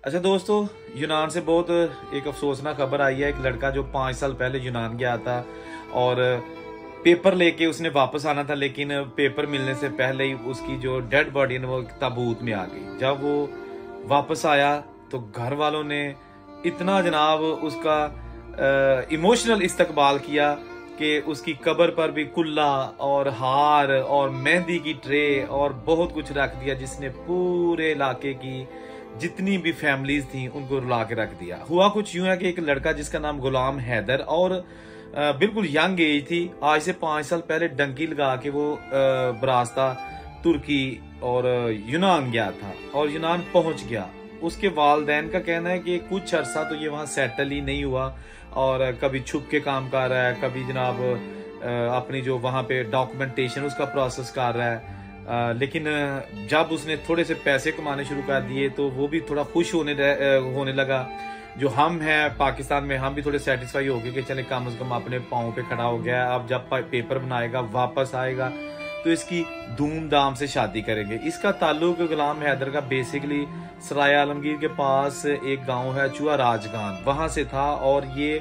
अच्छा दोस्तों, यूनान से बहुत एक अफसोसनाक खबर आई है। एक लड़का जो 5 साल पहले यूनान गया था और पेपर लेके उसने वापस आना था, लेकिन पेपर मिलने से पहले ही उसकी जो डेड बॉडी है वो ताबूत में आ गई। जब वो वापस आया तो घर वालों ने इतना जनाब उसका इमोशनल इस्तकबाल किया कि उसकी कब्र पर भी कुल्ला और हार और मेहंदी की ट्रे और बहुत कुछ रख दिया, जिसने पूरे इलाके की जितनी भी फैमिलीज थी उनको रुला के रख दिया। हुआ कुछ यूं है कि एक लड़का जिसका नाम गुलाम हैदर और बिल्कुल यंग एज थी, आज से 5 साल पहले डंकी लगा के वो बरास्ता तुर्की और यूनान गया था और यूनान पहुंच गया। उसके वालदैन का कहना है कि कुछ अरसा तो ये वहां सेटल ही नहीं हुआ और कभी छुप के काम कर रहा है, कभी जनाब अपनी जो वहां पे डॉक्यूमेंटेशन उसका प्रोसेस कर रहा है। लेकिन जब उसने थोड़े से पैसे कमाने शुरू कर दिए तो वो भी थोड़ा खुश होने लगा। जो हम हैं पाकिस्तान में, हम भी थोड़े सेटिस्फाई हो गए कि चले कम से कम अपने पाँव पे खड़ा हो गया। अब जब पेपर बनाएगा वापस आएगा तो इसकी धूमधाम से शादी करेंगे। इसका ताल्लुक गुलाम हैदर का बेसिकली सराय आलमगीर के पास एक गांव है चुआ राजगान, वहां से था। और ये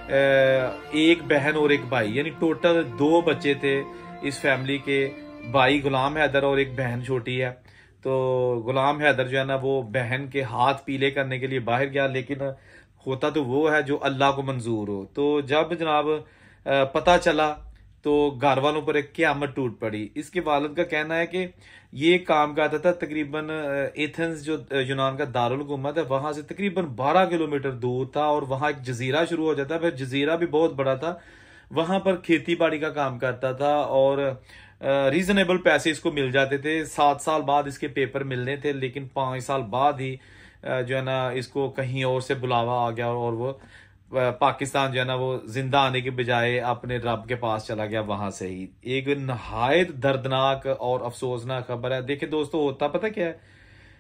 एक बहन और एक भाई, यानी टोटल 2 बच्चे थे इस फैमिली के। भाई गुलाम हैदर और एक बहन छोटी है। तो गुलाम हैदर जो है ना वो बहन के हाथ पीले करने के लिए बाहर गया, लेकिन होता तो वो है जो अल्लाह को मंजूर हो। तो जब जनाब पता चला तो घर वालों पर एक क़यामत टूट पड़ी। इसके वालिद का कहना है कि ये काम करता था तकरीबन एथेंस जो यूनान का दारुल हुकूमत है वहां से तकरीबन 12 किलोमीटर दूर था और वहां एक जजीरा शुरू हो जाता है। फिर जजीरा भी बहुत बड़ा था, वहां पर खेती बाड़ी का काम करता था और रीजनेबल पैसे इसको मिल जाते थे। 7 साल बाद इसके पेपर मिलने थे, लेकिन 5 साल बाद ही जो है ना इसको कहीं और से बुलावा आ गया और वो पाकिस्तान जो है ना वो जिंदा आने के बजाय अपने रब के पास चला गया। वहां से ही एक नहायत दर्दनाक और अफसोसनाक खबर है। देखिए दोस्तों, होता पता क्या है,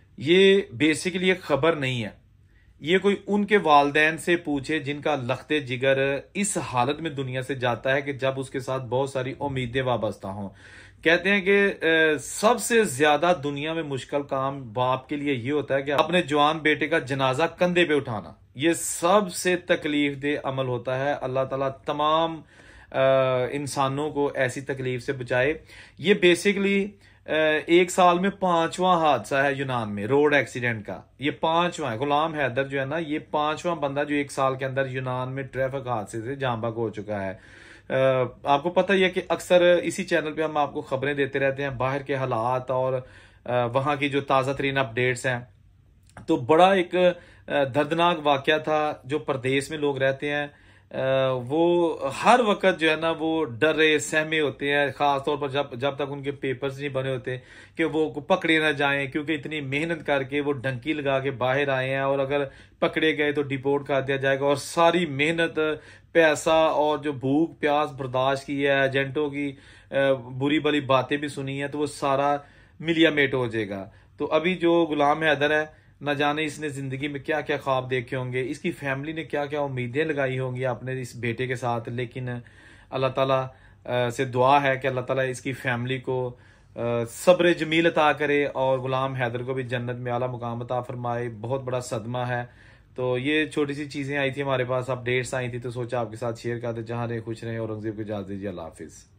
ये बेसिकली एक खबर नहीं है। ये कोई उनके वालदैन से पूछे जिनका लख्ते जिगर इस हालत में दुनिया से जाता है कि जब उसके साथ बहुत सारी उम्मीदें वाबस्ता हों। कहते हैं कि सबसे ज्यादा दुनिया में मुश्किल काम बाप के लिए ये होता है कि अपने जवान बेटे का जनाजा कंधे पे उठाना। ये सबसे तकलीफ दे अमल होता है। अल्लाह ताला तमाम इंसानों को ऐसी तकलीफ से बचाए। ये बेसिकली एक साल में 5वां हादसा है यूनान में रोड एक्सीडेंट का। ये 5वां है। गुलाम हैदर जो है ना ये 5वां बंदा जो एक साल के अंदर यूनान में ट्रैफिक हादसे से जान बहक हो चुका है। आपको पता ही है कि अक्सर इसी चैनल पे हम आपको खबरें देते रहते हैं बाहर के हालात और वहां की जो ताज़ा तरीन अपडेट्स हैं। तो बड़ा एक दर्दनाक वाकया था। जो प्रदेश में लोग रहते हैं वो हर वक्त जो है ना वो डरे सहमे होते हैं, खास तौर पर जब तक उनके पेपर्स नहीं बने होते कि वो पकड़े ना जाएं, क्योंकि इतनी मेहनत करके वो डंकी लगा के बाहर आए हैं और अगर पकड़े गए तो डिपोर्ट कर दिया जाएगा। और सारी मेहनत, पैसा और जो भूख प्यास बर्दाश्त की है, एजेंटों की बुरी भली बातें भी सुनी है, तो वो सारा मिलिया मेट हो जाएगा। तो अभी जो गुलाम हैदर है, न जाने इसने जिंदगी में क्या क्या ख्वाब देखे होंगे, इसकी फैमिली ने क्या क्या उम्मीदें लगाई होंगी अपने इस बेटे के साथ। लेकिन अल्लाह ताला से दुआ है कि अल्लाह ताला इसकी फैमिली को सब्र जमील अता करे और गुलाम हैदर को भी जन्नत में आला मुकाम अता फरमाए। बहुत बड़ा सदमा है। तो ये छोटी सी चीजें आई थी हमारे पास, अपडेट्स आई थी, तो सोचा आपके साथ शेयर कर दे। जहां रहे खुश रहे। औरंगजेब को इजाजत दीजिए। अल्लाह हाफिज।